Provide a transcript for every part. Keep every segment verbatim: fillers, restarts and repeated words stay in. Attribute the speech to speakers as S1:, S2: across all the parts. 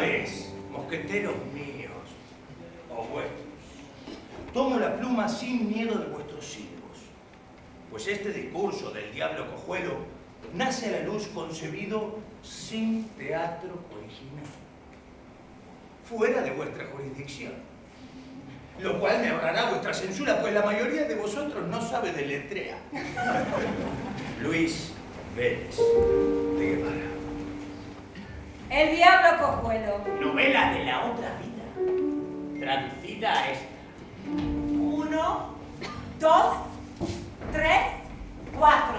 S1: vez, mosqueteros míos, o vuestros, tomo la pluma sin miedo de vuestros silbos, pues este discurso del diablo cojuelo nace a la luz concebido sin teatro original, fuera de vuestra jurisdicción, lo cual me ahorrará vuestra censura, pues la mayoría de vosotros no sabe deletrear. Luis Vélez de Guevara.
S2: El diablo cojuelo.
S3: Novela de la otra vida, traducida a esta.
S2: Uno, dos, tres, cuatro.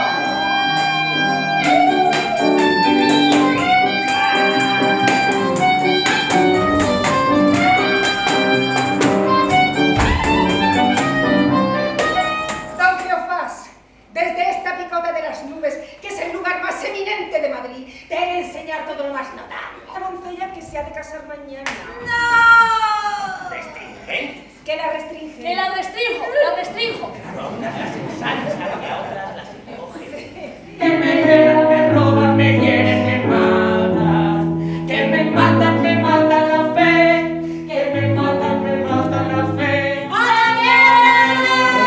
S4: Desde esta picota de las nubes, que es el lugar más eminente de Madrid, te he de enseñar todo lo más notable. La doncella que se ha de casar mañana.
S2: ¡No!
S3: Restringentes.
S4: ¿Qué la restringe?
S2: Que la restrinjo, la restrinjo.
S3: Claro, a unas las ensalzan y a otras las encogen.
S5: Que me violan, me roban, me hieren, me matan. Que me matan, me matan la fe. Que me matan, me matan la fe.
S2: ¡A la mierda!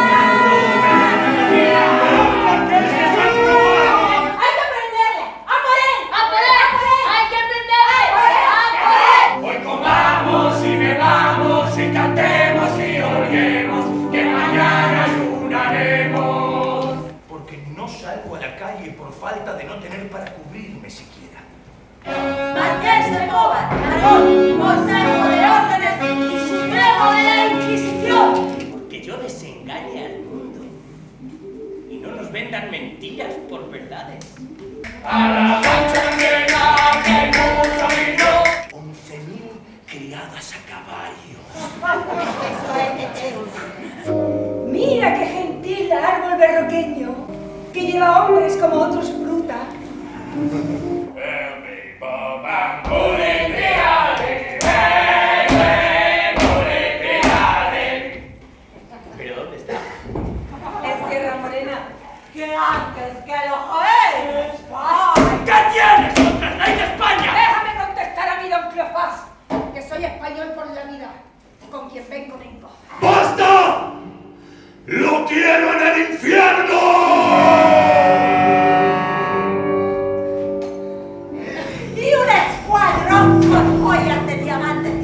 S2: ¡Hay que prenderle! ¡A por él! ¡A por él! ¡A por él! ¡Hay que prenderle! ¡A por él!
S5: Hoy comamos y bebamos y cantemos y orguemos, que mañana ayunaremos.
S1: Porque no salgo a la calle por falta de no tener para cubrirme siquiera.
S2: Marqués de Pobar, Narón, Consejo de Órdenes y Supremo de la Inquisición.
S3: Porque yo desengañe al mundo y no nos vendan mentiras por verdades.
S5: A la mancha negra que hay mucho vino.
S1: Once mil criadas a caballo.
S4: Mira qué gentil árbol berroqueño, que lleva hombres como otros fruta.
S3: ¿Pero dónde está?
S4: En Sierra Morena.
S2: Que antes que lo jodeis.
S3: ¿Qué tienes contra el rey de España?
S4: Déjame contestar a mí, don Cleofás, que soy español por la vida. Con quien vengo, vengo.
S1: ¡Basta! ¡Lo quiero en el infierno!
S2: Y un escuadrón con joyas de diamantes